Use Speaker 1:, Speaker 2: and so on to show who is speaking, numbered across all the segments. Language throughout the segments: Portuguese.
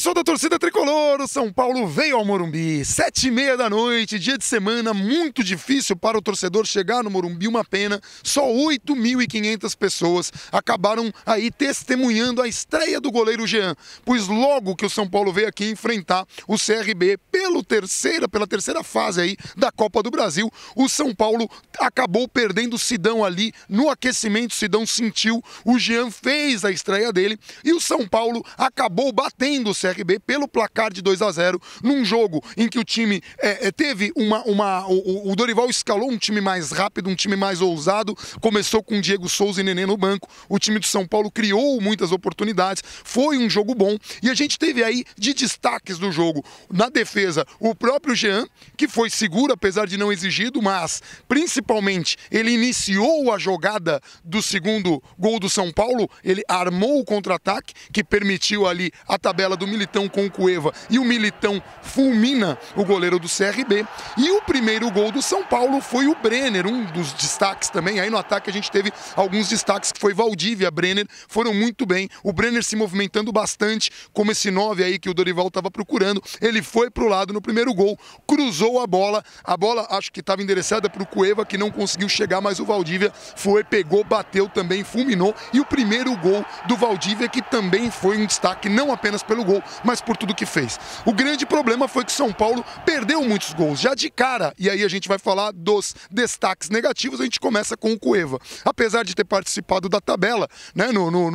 Speaker 1: Pessoal da torcida tricolor, o São Paulo veio ao Morumbi, 7h30 da noite, dia de semana, muito difícil para o torcedor chegar no Morumbi, uma pena, só 8.500 pessoas acabaram aí testemunhando a estreia do goleiro Jean, pois logo que o São Paulo veio aqui enfrentar o CRB pela terceira fase aí da Copa do Brasil, o São Paulo acabou perdendo o Sidão ali no aquecimento, o Sidão sentiu, o Jean fez a estreia dele e o São Paulo acabou batendo o CRB pelo placar de 2-0 num jogo em que o time teve o Dorival escalou um time mais rápido, um time mais ousado, começou com Diego Souza e Nenê no banco, o time do São Paulo criou muitas oportunidades, foi um jogo bom e a gente teve aí de destaques do jogo, na defesa, o próprio Jean, que foi seguro apesar de não exigido, mas principalmente ele iniciou a jogada do segundo gol do São Paulo, ele armou o contra-ataque que permitiu ali a tabela do Militão com o Cueva e o Militão fulmina o goleiro do CRB. E o primeiro gol do São Paulo foi o Brenner, um dos destaques também. Aí no ataque a gente teve alguns destaques, que foi Valdívia, Brenner, foram muito bem. O Brenner se movimentando bastante, como esse 9 aí que o Dorival estava procurando. Ele foi pro lado no primeiro gol, cruzou a bola acho que estava endereçada para o Cueva, que não conseguiu chegar, mas o Valdívia foi, pegou, bateu também, fulminou. E o primeiro gol do Valdívia, que também foi um destaque, não apenas pelo gol, mas por tudo que fez. O grande problema foi que o São Paulo perdeu muitos gols, já de cara, e aí a gente vai falar dos destaques negativos, a gente começa com o Cueva. Apesar de ter participado da tabela, né,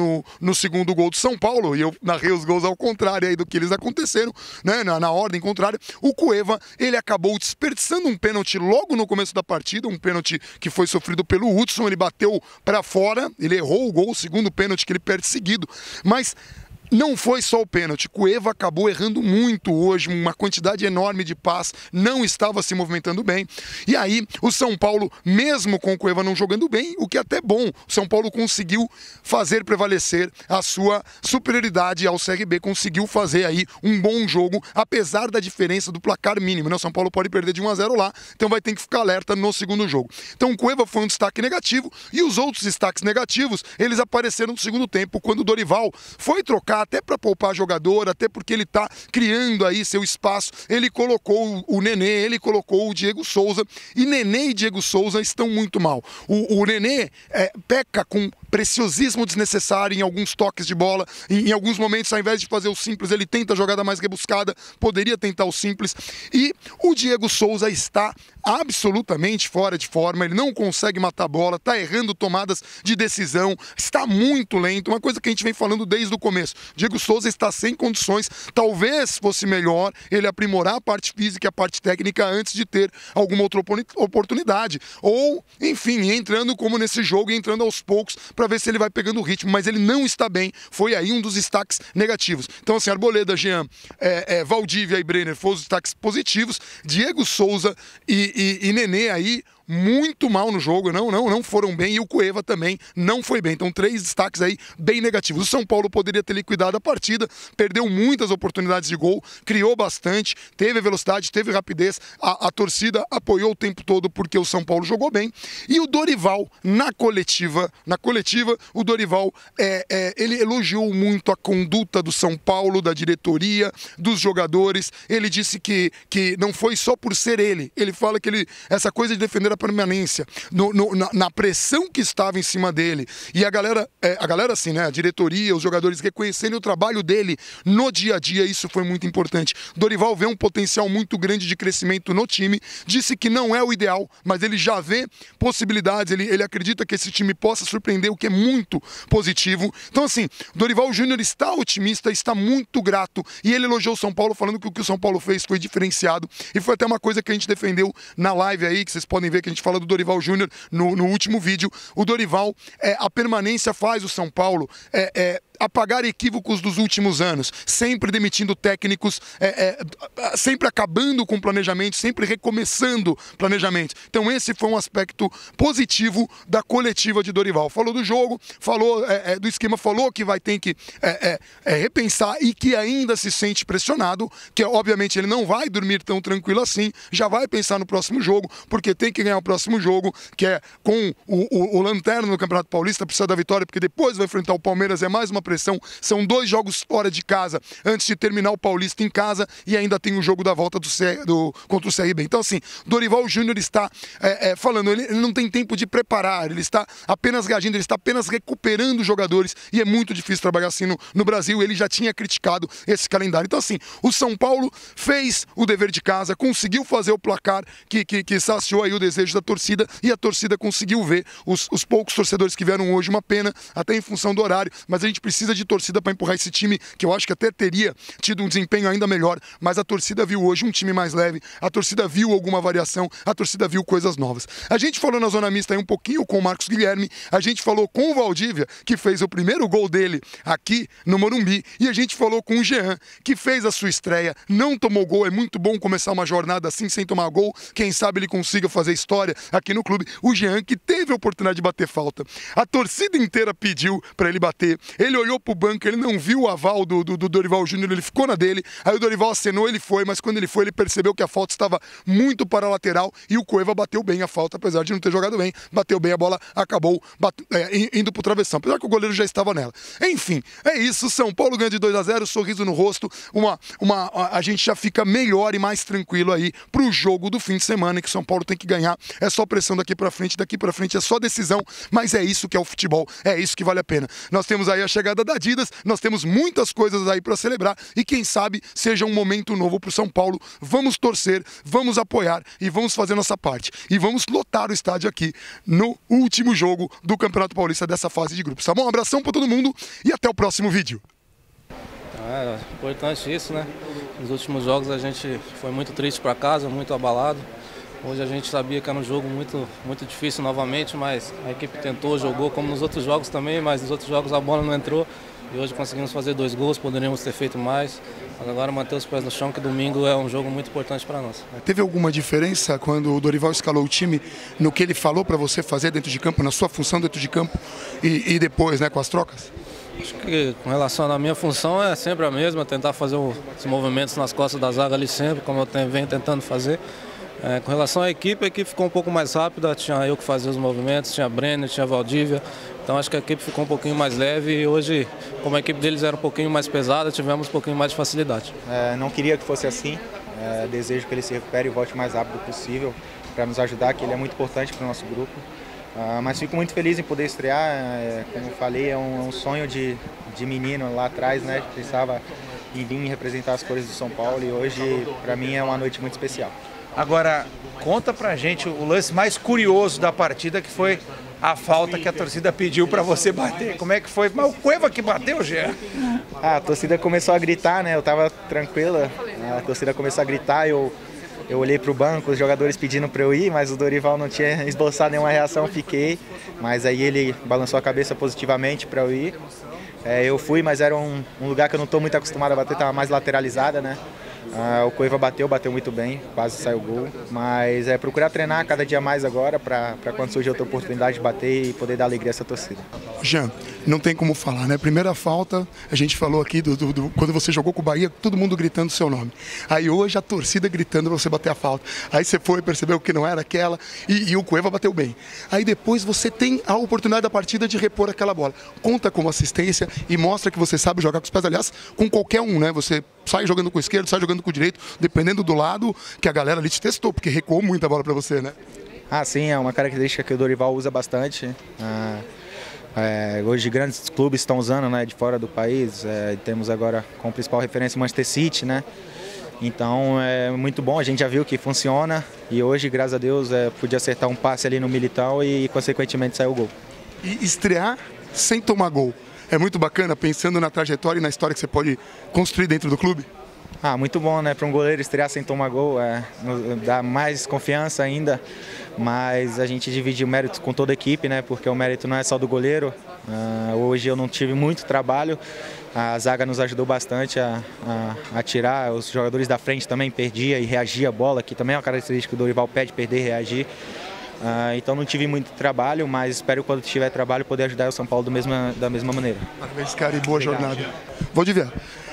Speaker 1: no segundo gol do São Paulo, e eu narrei os gols ao contrário aí do que eles aconteceram, né, na ordem contrária, o Cueva, ele acabou desperdiçando um pênalti logo no começo da partida, um pênalti que foi sofrido pelo Hudson, ele bateu para fora, ele errou o gol, o segundo pênalti que ele perde seguido, mas não foi só o pênalti, Cueva acabou errando muito hoje, uma quantidade enorme de passes, não estava se movimentando bem. E aí o São Paulo, mesmo com o Cueva não jogando bem, o que é até bom, o São Paulo conseguiu fazer prevalecer a sua superioridade ao CRB, conseguiu fazer aí um bom jogo, apesar da diferença do placar mínimo, né? O São Paulo pode perder de 1-0 lá, então vai ter que ficar alerta no segundo jogo. Então o Cueva foi um destaque negativo e os outros destaques negativos, eles apareceram no segundo tempo, quando o Dorival foi trocar até para poupar jogador, até porque ele está criando aí seu espaço, ele colocou o Nenê, ele colocou o Diego Souza, e Nenê e Diego Souza estão muito mal. O Nenê peca com preciosismo desnecessário em alguns toques de bola, em alguns momentos, ao invés de fazer o simples, ele tenta a jogada mais rebuscada, poderia tentar o simples, e o Diego Souza está absolutamente fora de forma, ele não consegue matar a bola, está errando tomadas de decisão, está muito lento, uma coisa que a gente vem falando desde o começo. Diego Souza está sem condições, talvez fosse melhor ele aprimorar a parte física e a parte técnica antes de ter alguma outra oportunidade, ou, enfim, entrando como nesse jogo, entrando aos poucos para ver se ele vai pegando o ritmo, mas ele não está bem, foi aí um dos destaques negativos. Então assim, Arboleda, Jean, Valdívia e Brenner foram os destaques positivos, Diego Souza e Nenê aí muito mal no jogo, não foram bem, e o Cueva também não foi bem. Então 3 destaques aí bem negativos. O São Paulo poderia ter liquidado a partida, perdeu muitas oportunidades de gol, criou bastante, teve velocidade, teve rapidez, a torcida apoiou o tempo todo porque o São Paulo jogou bem. E o Dorival, na coletiva, o Dorival ele elogiou muito a conduta do São Paulo, da diretoria, dos jogadores. Ele disse que não foi só por ser ele fala que essa coisa de defender a permanência, na pressão que estava em cima dele, e a galera assim, né, a diretoria, os jogadores reconhecerem o trabalho dele no dia a dia, isso foi muito importante. Dorival vê um potencial muito grande de crescimento no time, disse que não é o ideal, mas ele já vê possibilidades, ele acredita que esse time possa surpreender, o que é muito positivo. Então assim, Dorival Júnior está otimista, está muito grato, e ele elogiou o São Paulo, falando que o que o São Paulo fez foi diferenciado, e foi até uma coisa que a gente defendeu na live aí, que vocês podem ver que a gente fala do Dorival Júnior no último vídeo. O Dorival, a permanência faz o São Paulo apagar equívocos dos últimos anos, sempre demitindo técnicos, sempre acabando com planejamento, sempre recomeçando planejamento. Então esse foi um aspecto positivo da coletiva de Dorival. Falou do jogo, falou do esquema, falou que vai ter que repensar e que ainda se sente pressionado, que obviamente ele não vai dormir tão tranquilo assim, já vai pensar no próximo jogo, porque tem que ganhar o próximo jogo, que é com o lanterna no Campeonato Paulista, precisa da vitória, porque depois vai enfrentar o Palmeiras, é mais uma pressão. São 2 jogos fora de casa antes de terminar o Paulista em casa e ainda tem o jogo da volta contra o CRB. Então, assim, Dorival Júnior está falando, ele não tem tempo de preparar, ele está apenas reagindo, ele está apenas recuperando os jogadores e é muito difícil trabalhar assim no Brasil. Ele já tinha criticado esse calendário. Então, assim, o São Paulo fez o dever de casa, conseguiu fazer o placar que saciou aí o desejo da torcida e a torcida conseguiu ver os poucos torcedores que vieram hoje. Uma pena, até em função do horário, mas a gente precisa de torcida para empurrar esse time, que eu acho que até teria tido um desempenho ainda melhor, mas a torcida viu hoje um time mais leve, a torcida viu alguma variação, a torcida viu coisas novas. A gente falou na zona mista aí um pouquinho com o Marcos Guilherme, a gente falou com o Valdívia, que fez o primeiro gol dele aqui no Morumbi, e a gente falou com o Jean, que fez a sua estreia, não tomou gol. É muito bom começar uma jornada assim sem tomar gol, quem sabe ele consiga fazer história aqui no clube. O Jean, que teve a oportunidade de bater falta, a torcida inteira pediu para ele bater, ele olhou pro banco, ele não viu o aval do Dorival Júnior, ele ficou na dele, aí o Dorival acenou, ele foi, mas quando ele foi, ele percebeu que a falta estava muito para a lateral e o Cueva bateu bem a falta, apesar de não ter jogado bem, bateu bem, a bola acabou indo pro travessão, apesar que o goleiro já estava nela. Enfim, é isso, São Paulo ganha de 2-0, sorriso no rosto, a gente já fica melhor e mais tranquilo aí pro jogo do fim de semana, que o São Paulo tem que ganhar, é só pressão daqui pra frente é só decisão, mas é isso que é o futebol, é isso que vale a pena. Nós temos aí a chegada da Adidas, nós temos muitas coisas aí para celebrar e quem sabe seja um momento novo pro São Paulo. Vamos torcer, vamos apoiar e vamos fazer nossa parte. E vamos lotar o estádio aqui no último jogo do Campeonato Paulista dessa fase de grupos, tá bom? Um abração para todo mundo e até o próximo vídeo.
Speaker 2: É importante isso, né? Nos últimos jogos a gente foi muito triste para casa, muito abalado. Hoje a gente sabia que era um jogo muito difícil novamente, mas a equipe tentou, jogou como nos outros jogos também, mas nos outros jogos a bola não entrou. E hoje conseguimos fazer 2 gols, poderíamos ter feito mais. Mas agora manter os pés no chão, que domingo é um jogo muito importante para nós.
Speaker 1: Teve alguma diferença quando o Dorival escalou o time no que ele falou para você fazer dentro de campo, na sua função dentro de campo e depois, né, com as trocas?
Speaker 2: Acho que com relação à minha função é sempre a mesma, tentar fazer os movimentos nas costas da zaga ali sempre, como eu venho tentando fazer. Com relação à equipe, a equipe ficou um pouco mais rápida, tinha eu que fazia os movimentos, tinha Brenner, tinha Valdívia, então acho que a equipe ficou um pouquinho mais leve e hoje, como a equipe deles era um pouquinho mais pesada, tivemos um pouquinho mais de facilidade.
Speaker 3: Não queria que fosse assim, desejo que ele se recupere e volte o mais rápido possível para nos ajudar, que ele é muito importante para o nosso grupo. Mas fico muito feliz em poder estrear, como eu falei, é um sonho de menino lá atrás, né? Pensava em vir representar as cores do São Paulo e hoje para mim é uma noite muito especial.
Speaker 4: Agora, conta pra gente o lance mais curioso da partida, que foi a falta que a torcida pediu para você bater. Como é que foi? Mas o Cueva que bateu, Jean?
Speaker 3: A torcida começou a gritar, né? Eu tava tranquila, a torcida começou a gritar, eu olhei pro banco, os jogadores pedindo para eu ir, mas o Dorival não tinha esboçado nenhuma reação, fiquei. Mas aí ele balançou a cabeça positivamente para eu ir. Eu fui, mas era um lugar que eu não estou muito acostumado a bater, estava mais lateralizada, né? O Cueva bateu muito bem, quase saiu o gol, mas procurar treinar cada dia mais agora para quando surgir outra oportunidade de bater e poder dar alegria a essa torcida.
Speaker 1: Jean, não tem como falar, né? Primeira falta, a gente falou aqui quando você jogou com o Bahia, todo mundo gritando seu nome. Aí hoje a torcida gritando para você bater a falta. Aí você foi, percebeu que não era aquela e o Cueva bateu bem. Aí depois você tem a oportunidade da partida de repor aquela bola. Conta como assistência e mostra que você sabe jogar com os pés, aliás, com qualquer um, né? Você sai jogando com o esquerdo, sai jogando com o direito, dependendo do lado que a galera ali te testou, porque recuou muita bola para você, né?
Speaker 3: Sim, é uma característica que o Dorival usa bastante. Hoje grandes clubes estão usando, né, de fora do país. Temos agora como principal referência o Manchester City, né? Então é muito bom, a gente já viu que funciona e hoje, graças a Deus, pude acertar um passe ali no Militão e consequentemente saiu o gol.
Speaker 1: E estrear sem tomar gol é muito bacana, pensando na trajetória e na história que você pode construir dentro do clube?
Speaker 3: Muito bom, né? Para um goleiro estrear sem tomar gol, dá mais confiança ainda, mas a gente divide o mérito com toda a equipe, né? Porque o mérito não é só do goleiro. Hoje eu não tive muito trabalho, a zaga nos ajudou bastante a tirar, os jogadores da frente também perdia e reagia a bola, que também é uma característica que o Dorival pede, perder e reagir. Então não tive muito trabalho, mas espero quando tiver trabalho poder ajudar o São Paulo da mesma maneira.
Speaker 1: Parabéns, cara, e boa jornada. Valdívia,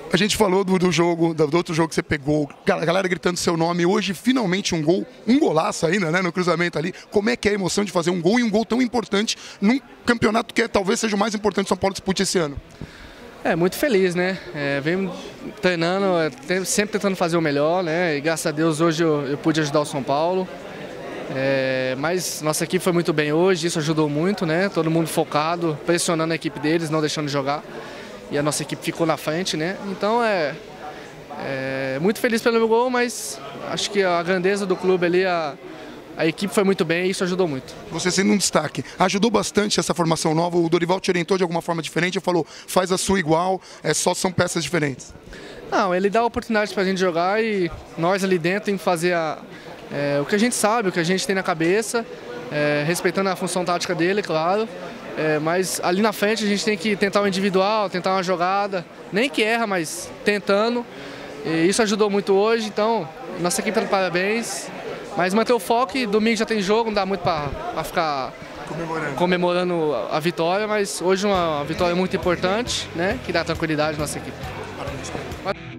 Speaker 1: A gente falou do jogo, do outro jogo que você pegou, a galera gritando seu nome. Hoje, finalmente, um gol, um golaço ainda, né, no cruzamento ali. Como é que é a emoção de fazer um gol e um gol tão importante num campeonato que talvez seja o mais importante que São Paulo dispute esse ano?
Speaker 2: Muito feliz, né? Venho treinando, sempre tentando fazer o melhor, né? E graças a Deus hoje eu pude ajudar o São Paulo. Mas nossa equipe foi muito bem hoje, isso ajudou muito, né? Todo mundo focado, pressionando a equipe deles, não deixando de jogar. E a nossa equipe ficou na frente, né? Então muito feliz pelo meu gol, mas acho que a grandeza do clube ali, a equipe foi muito bem e isso ajudou muito.
Speaker 1: Você sendo um destaque, ajudou bastante essa formação nova? O Dorival te orientou de alguma forma diferente? Ele falou, faz a sua igual, só são peças diferentes?
Speaker 2: Não, ele dá oportunidade pra gente jogar e nós ali dentro tem que fazer o que a gente sabe, o que a gente tem na cabeça, respeitando a função tática dele, claro. Mas ali na frente a gente tem que tentar um individual, tentar uma jogada, nem que erra, mas tentando. E isso ajudou muito hoje, então nossa equipe tá de parabéns. Mas manter o foco, e domingo já tem jogo, não dá muito para ficar comemorando a vitória, mas hoje uma vitória muito importante, né, que dá tranquilidade à nossa equipe. Parabéns.